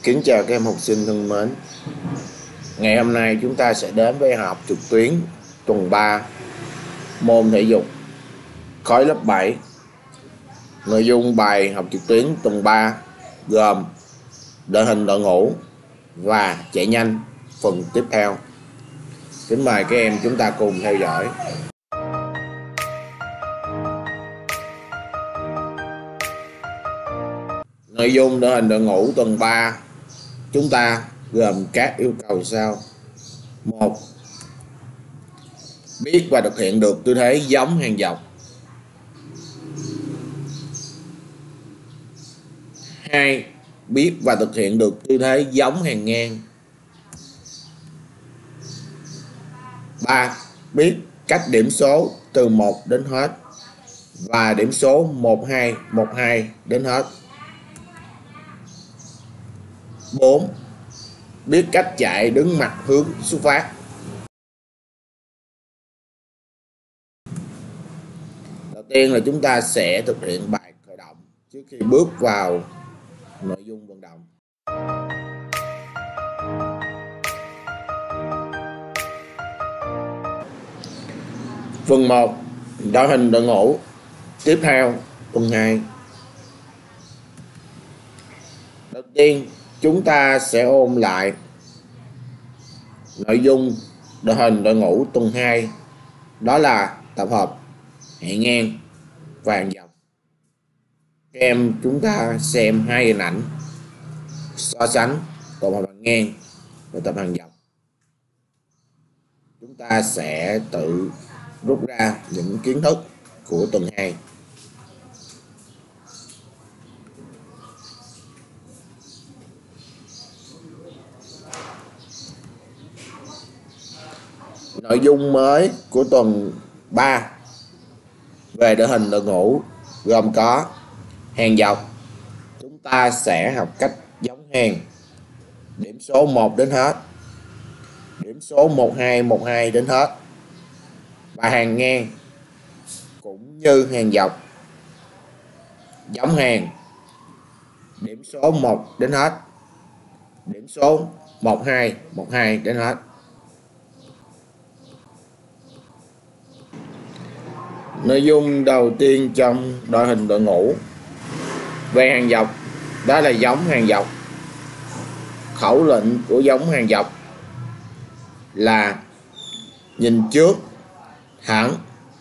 Kính chào các em học sinh thân mến. Ngày hôm nay chúng ta sẽ đến với học trực tuyến tuần 3 môn thể dục khối lớp 7. Nội dung bài học trực tuyến tuần 3 gồm đội hình đội ngũ và chạy nhanh phần tiếp theo. Kính mời các em chúng ta cùng theo dõi. Nội dung đội hình đội ngũ tuần 3 chúng ta gồm các yêu cầu sau. 1. Biết và thực hiện được tư thế giống hàng dọc. 2. Biết và thực hiện được tư thế giống hàng ngang. 3. Biết cách điểm số từ 1 đến hết và điểm số 12, 12 đến hết. 4. Biết cách chạy đứng mặt hướng xuất phát. Đầu tiên là chúng ta sẽ thực hiện bài khởi động trước khi bước vào nội dung vận động. Phần 1. Đội hình đội ngũ tiếp theo tuần 2. Đầu tiên chúng ta sẽ ôn lại nội dung đội hình đội ngũ tuần 2, đó là tập hợp hàng ngang và hàng dọc. Các em chúng ta xem hai hình ảnh so sánh tập hợp hàng ngang và tập hàng dọc. Chúng ta sẽ tự rút ra những kiến thức của tuần 2. Nội dung mới của tuần 3 về đội hình đội ngũ gồm có hàng dọc. Chúng ta sẽ học cách giống hàng, điểm số 1 đến hết, điểm số 12, 12 đến hết. Và hàng ngang cũng như hàng dọc, giống hàng, điểm số 1 đến hết, điểm số 12, 12 đến hết. Nội dung đầu tiên trong đội hình đội ngũ về hàng dọc, đó là giống hàng dọc. Khẩu lệnh của giống hàng dọc là nhìn trước, thẳng.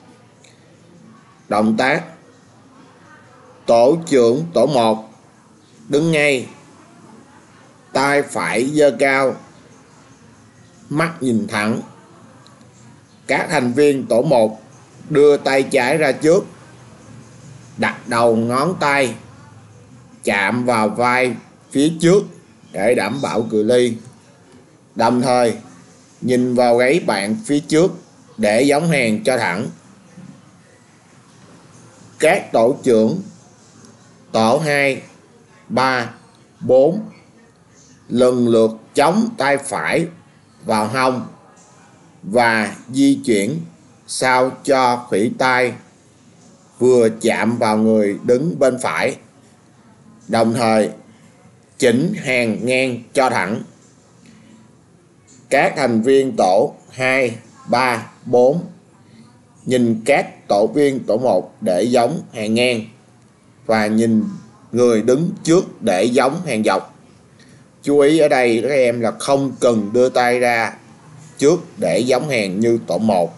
Động tác: tổ trưởng tổ 1 đứng ngay, tay phải giơ cao, mắt nhìn thẳng. Các thành viên tổ 1 đưa tay trái ra trước, đặt đầu ngón tay chạm vào vai phía trước để đảm bảo cự ly. Đồng thời nhìn vào gáy bạn phía trước để giống hàng cho thẳng. Các tổ trưởng tổ 2, 3, 4 lần lượt chống tay phải vào hông và di chuyển sao cho khuỷu tay vừa chạm vào người đứng bên phải, đồng thời chỉnh hàng ngang cho thẳng. Các thành viên tổ 2, 3, 4 nhìn các tổ viên tổ 1 để giống hàng ngang và nhìn người đứng trước để giống hàng dọc. Chú ý ở đây các em là không cần đưa tay ra trước để giống hàng như tổ 1.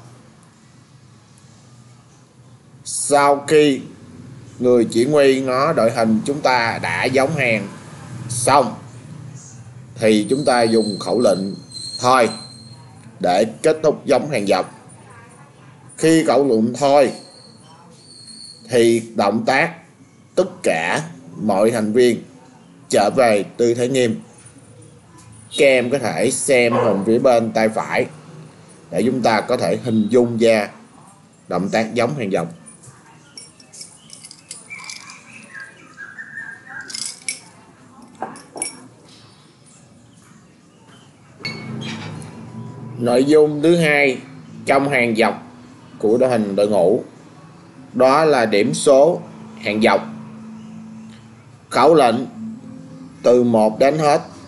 Sau khi người chỉ huy ngó đội hình chúng ta đã giống hàng xong thì chúng ta dùng khẩu lệnh thôi để kết thúc giống hàng dọc. Khi khẩu lệnh thôi thì động tác tất cả mọi thành viên trở về tư thế nghiêm. Các em có thể xem hình phía bên tay phải để chúng ta có thể hình dung ra động tác giống hàng dọc. Nội dung thứ hai trong hàng dọc của đội hình đội ngũ, đó là điểm số hàng dọc. Khẩu lệnh từ 1 đến hết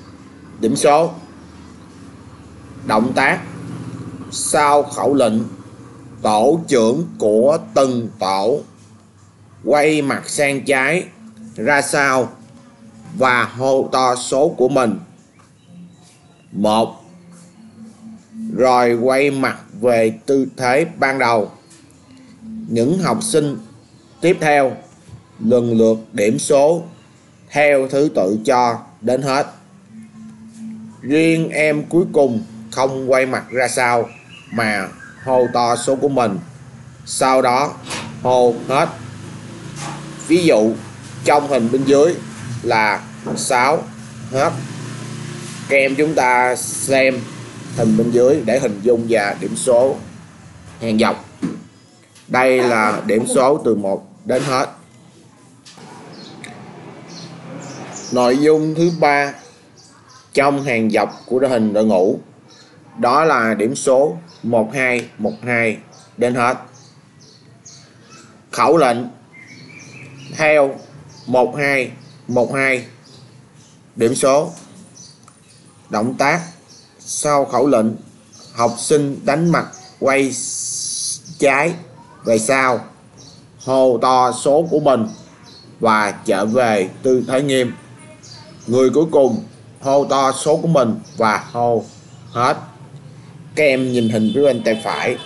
điểm số. Động tác sau khẩu lệnh, tổ trưởng của từng tổ quay mặt sang trái ra sau và hô to số của mình. 1. Rồi quay mặt về tư thế ban đầu. Những học sinh tiếp theo lần lượt điểm số theo thứ tự cho đến hết. Riêng em cuối cùng không quay mặt ra sau mà hô to số của mình, sau đó hô hết. Ví dụ trong hình bên dưới là 6 hết. Các em chúng ta xem hình bên dưới để hình dung và điểm số hàng dọc. Đây là điểm số từ 1 đến hết. Nội dung thứ 3 trong hàng dọc của hình đội ngũ đó là điểm số 12 12 đến hết. Khẩu lệnh theo 12 12 điểm số. Động tác sau khẩu lệnh, học sinh đánh mặt quay trái về sau, hô to số của mình và trở về tư thế nghiêm. Người cuối cùng hô to số của mình và hô hết. Các em nhìn hình phía bên tay phải.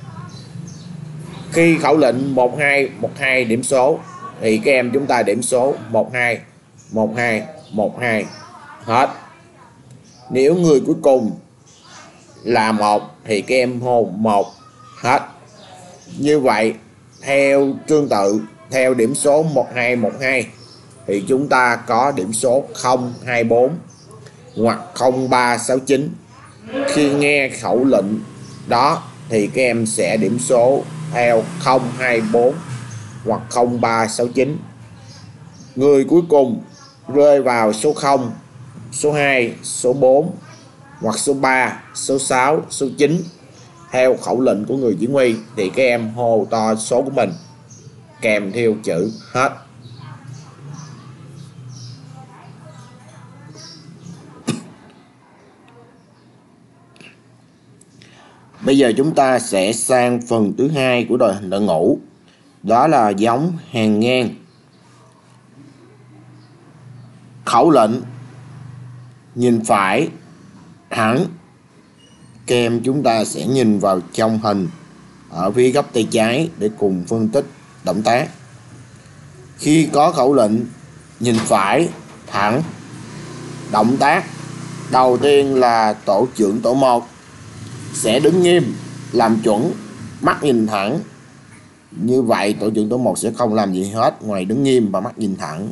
Khi khẩu lệnh 12 12 điểm số thì các em chúng ta điểm số 12 12 12 hết. Nếu người cuối cùng là 1 thì các em hô 1 hết. Như vậy theo tương tự, theo điểm số 12 12 thì chúng ta có điểm số 024 hoặc 0369. Khi nghe khẩu lệnh đó thì các em sẽ điểm số theo 024 hoặc 0369. Người cuối cùng rơi vào số 0, số 2, số 4 hoặc số 3, số 6, số 9 theo khẩu lệnh của người chỉ huy thì các em hô to số của mình kèm theo chữ hết. Bây giờ chúng ta sẽ sang phần thứ hai của đội hình đội ngũ, đó là giống hàng ngang. Khẩu lệnh nhìn phải thẳng. Các em chúng ta sẽ nhìn vào trong hình ở phía góc tay trái để cùng phân tích động tác. Khi có khẩu lệnh nhìn phải thẳng, động tác đầu tiên là tổ trưởng tổ 1 sẽ đứng nghiêm, làm chuẩn, mắt nhìn thẳng. Như vậy tổ trưởng tổ 1 sẽ không làm gì hết ngoài đứng nghiêm và mắt nhìn thẳng.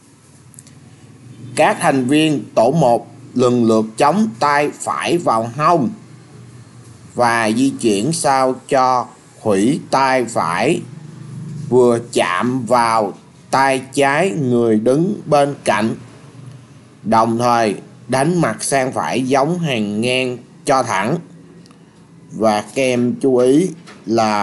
Các thành viên tổ 1 lần lượt chống tay phải vào hông và di chuyển sao cho khuỷu tay phải vừa chạm vào tay trái người đứng bên cạnh, đồng thời đánh mặt sang phải giống hàng ngang cho thẳng. Và các em chú ý là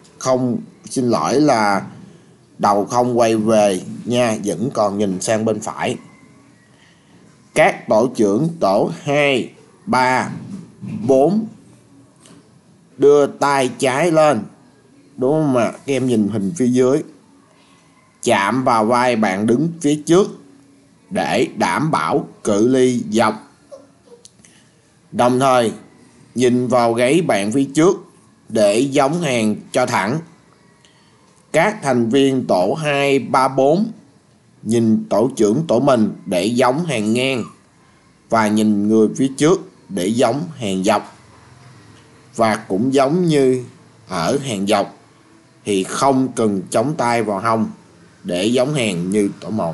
là đầu không quay về nha, vẫn còn nhìn sang bên phải. Các tổ trưởng tổ 2, 3, 4 đưa tay trái lên, đúng không ạ? Các em nhìn hình phía dưới, chạm vào vai bạn đứng phía trước để đảm bảo cự ly dọc. Đồng thời nhìn vào gáy bạn phía trước để giống hàng cho thẳng. Các thành viên tổ 2, 3, 4 nhìn tổ trưởng tổ mình để giống hàng ngang và nhìn người phía trước để giống hàng dọc. Và cũng giống như ở hàng dọc thì không cần chống tay vào hông để giống hàng như tổ 1.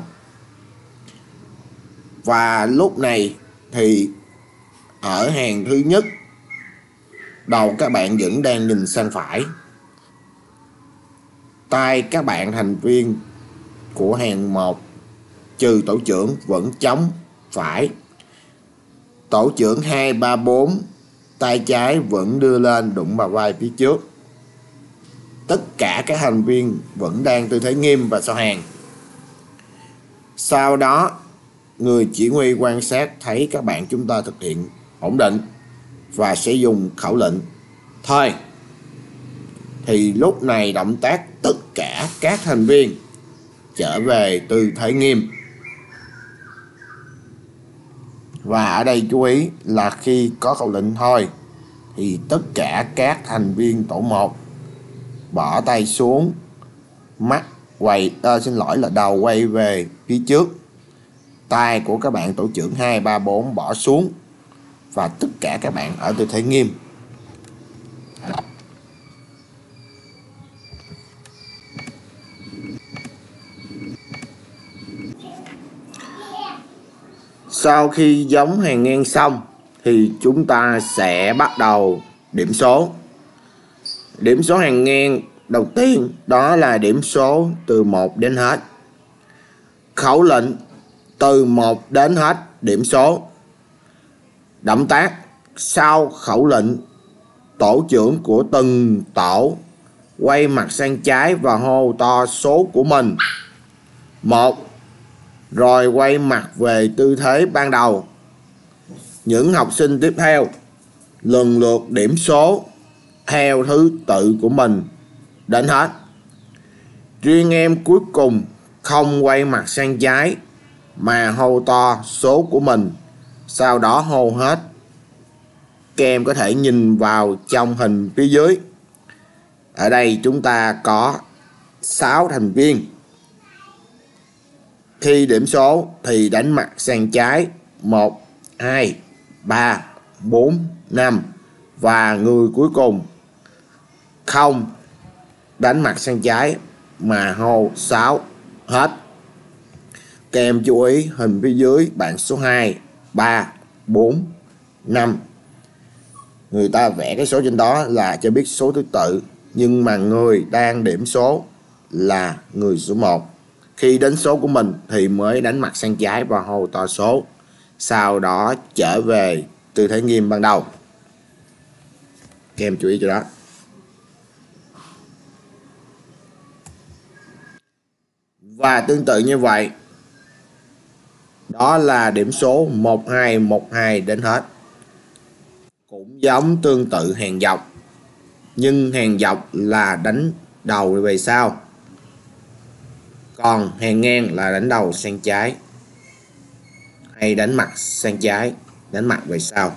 Và lúc này thì ở hàng thứ nhất, đầu các bạn vẫn đang nhìn sang phải. Tay các bạn thành viên của hàng 1 trừ tổ trưởng vẫn chống phải. Tổ trưởng 2, 3, 4 tay trái vẫn đưa lên đụng vào vai phía trước. Tất cả các thành viên vẫn đang tư thế nghiêm và sau hàng. Sau đó người chỉ huy quan sát thấy các bạn chúng ta thực hiện ổn định và sẽ dùng khẩu lệnh thôi, thì lúc này động tác tất cả các thành viên trở về tư thế nghiêm. Và ở đây chú ý là khi có khẩu lệnh thôi thì tất cả các thành viên tổ 1 bỏ tay xuống, mắt quay là đầu quay về phía trước, tay của các bạn tổ trưởng 2, 3, 4 bỏ xuống và tất cả các bạn ở tư thế nghiêm. Sau khi giống hàng ngang xong thì chúng ta sẽ bắt đầu điểm số. Điểm số hàng ngang đầu tiên đó là điểm số từ 1 đến hết. Khẩu lệnh từ 1 đến hết điểm số. Động tác sau khẩu lệnh, tổ trưởng của từng tổ quay mặt sang trái và hô to số của mình 1, rồi quay mặt về tư thế ban đầu. Những học sinh tiếp theo lần lượt điểm số theo thứ tự của mình đến hết. Riêng em cuối cùng không quay mặt sang trái mà hô to số của mình, sau đó hô hết. Các em có thể nhìn vào trong hình phía dưới. Ở đây chúng ta có 6 thành viên. Khi điểm số thì đánh mặt sang trái 1, 2, 3, 4, 5 và người cuối cùng không đánh mặt sang trái mà hô 6 hết. Các em chú ý hình phía dưới bảng số 2, 3, 4, 5. Người ta vẽ cái số trên đó là cho biết số thứ tự, nhưng mà người đang điểm số là người số 1. Khi đến số của mình thì mới đánh mặt sang trái và hô to số, sau đó trở về tư thế nghiêm ban đầu. Các em chú ý cho đó. Và tương tự như vậy, đó là điểm số 12, 12 đến hết. Cũng giống tương tự hàng dọc, nhưng hàng dọc là đánh đầu về sau, còn hàng ngang là đánh đầu sang trái hay đánh mặt sang trái, đánh mặt về sau.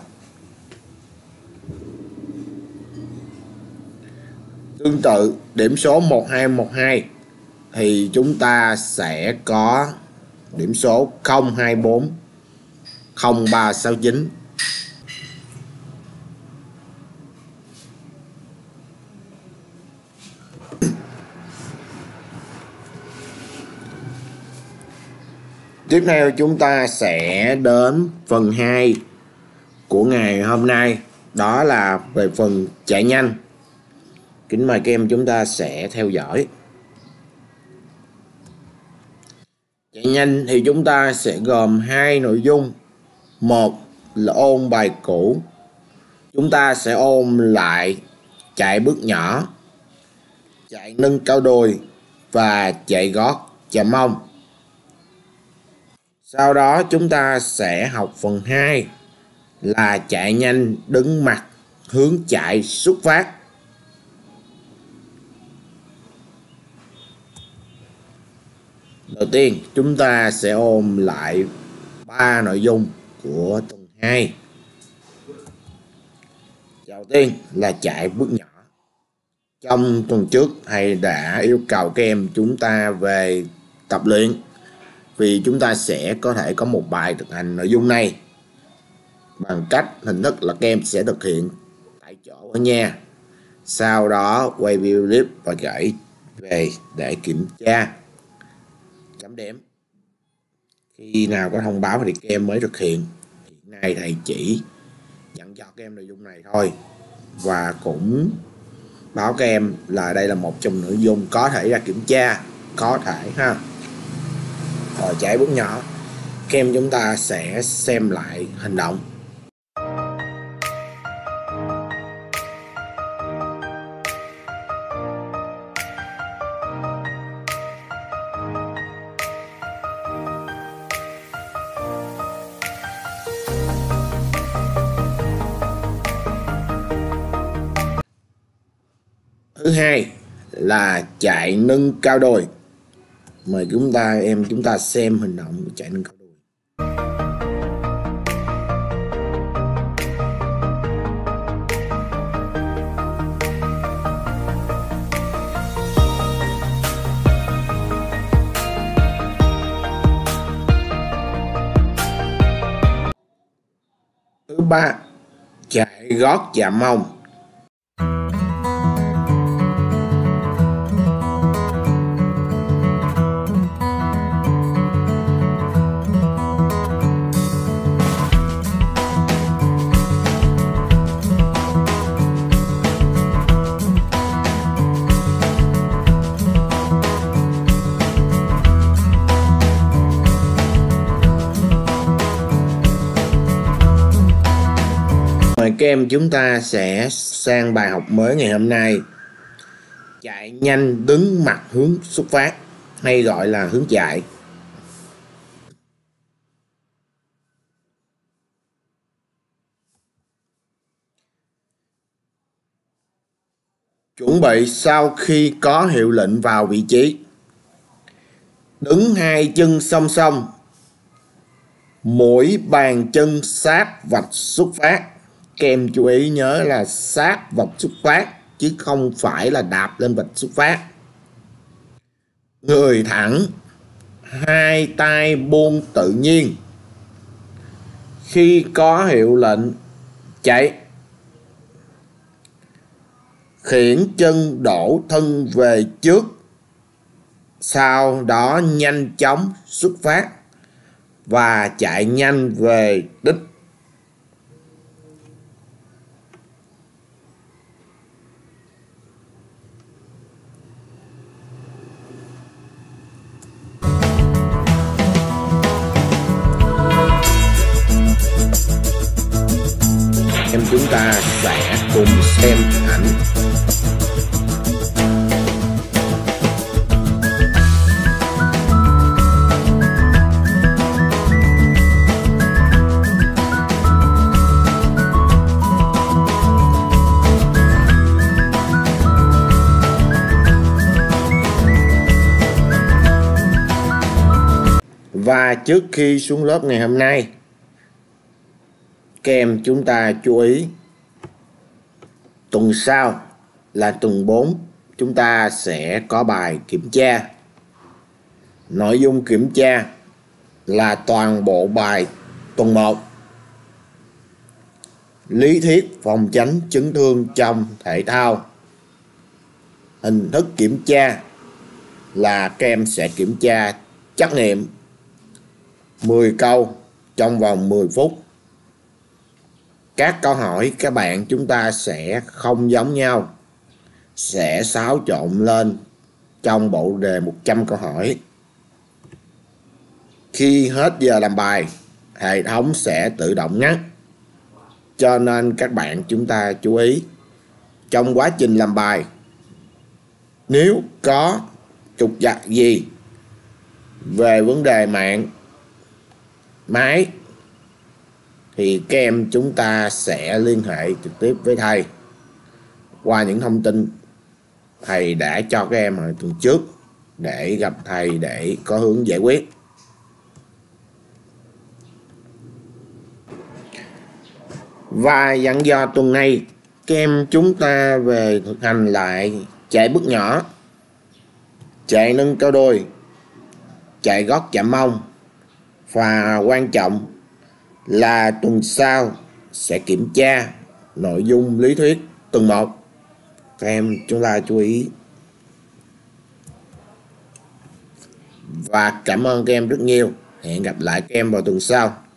Tương tự điểm số 12, 12 thì chúng ta sẽ có điểm số 024, 0369. Tiếp theo chúng ta sẽ đến phần 2 của ngày hôm nay, đó là về phần chạy nhanh. Kính mời các em chúng ta sẽ theo dõi. Chạy nhanh thì chúng ta sẽ gồm 2 nội dung. Một là ôn bài cũ. Chúng ta sẽ ôn lại chạy bước nhỏ, chạy nâng cao đùi và chạy gót chạm mông. Sau đó chúng ta sẽ học phần 2 là chạy nhanh đứng mặt hướng chạy xuất phát. Đầu tiên chúng ta sẽ ôn lại 3 nội dung của tuần 2. Đầu tiên là chạy bước nhỏ. Trong tuần trước thầy đã yêu cầu các em chúng ta về tập luyện, vì chúng ta sẽ có thể có một bài thực hành nội dung này bằng cách hình thức là các em sẽ thực hiện tại chỗ ở nhà, sau đó quay video clip và gửi về để kiểm tra chấm điểm. Khi nào có thông báo thì các em mới thực hiện. Hiện nay thầy chỉ dặn cho các em nội dung này thôi, và cũng báo các em là đây là một trong nội dung có thể ra kiểm tra, có thể ha. Rồi chạy bước nhỏ, các em chúng ta sẽ xem lại hành động. thứ hai là chạy nâng cao đùi. Mời chúng ta xem hình động của chạy nâng cao đùi. Thứ ba, chạy gót chạm mông. Mời các em chúng ta sẽ sang bài học mới ngày hôm nay. Chạy nhanh đứng mặt hướng xuất phát, hay gọi là hướng chạy. Chuẩn bị sau khi có hiệu lệnh vào vị trí. Đứng hai chân song song, mỗi bàn chân sát vạch xuất phát. Các em chú ý nhớ là sát vạch xuất phát chứ không phải là đạp lên vạch xuất phát. Người thẳng, hai tay buông tự nhiên. Khi có hiệu lệnh chạy, khiển chân đổ thân về trước, sau đó nhanh chóng xuất phát và chạy nhanh về đích. Em chúng ta sẽ cùng xem ảnh. Và trước khi xuống lớp ngày hôm nay, các em chúng ta chú ý, tuần sau là tuần 4, chúng ta sẽ có bài kiểm tra. Nội dung kiểm tra là toàn bộ bài tuần 1. Lý thuyết phòng tránh chấn thương trong thể thao. Hình thức kiểm tra là các em sẽ kiểm tra trắc nghiệm 10 câu trong vòng 10 phút. Các câu hỏi các bạn chúng ta sẽ không giống nhau, sẽ xáo trộn lên trong bộ đề 100 câu hỏi. Khi hết giờ làm bài, hệ thống sẽ tự động ngắt. Cho nên các bạn chúng ta chú ý, trong quá trình làm bài, nếu có trục trặc gì về vấn đề mạng, máy, thì các em chúng ta sẽ liên hệ trực tiếp với thầy qua những thông tin thầy đã cho các em hồi tuần trước để gặp thầy để có hướng giải quyết. Và dặn dò tuần này các em chúng ta về thực hành lại chạy bước nhỏ, chạy nâng cao đùi, chạy gót chạm mông, và quan trọng là tuần sau sẽ kiểm tra nội dung lý thuyết tuần 1. Các em chúng ta chú ý. Và cảm ơn các em rất nhiều. Hẹn gặp lại các em vào tuần sau.